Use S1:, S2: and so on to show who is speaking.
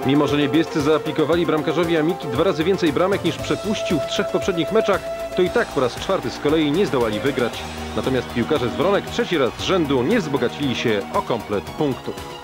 S1: Mimo że niebiescy zaaplikowali bramkarzowi Amiki 2 razy więcej bramek niż przepuścił w 3 poprzednich meczach, to i tak po raz 4 z kolei nie zdołali wygrać. Natomiast piłkarze z Wronek 3. raz z rzędu nie wzbogacili się o komplet punktów.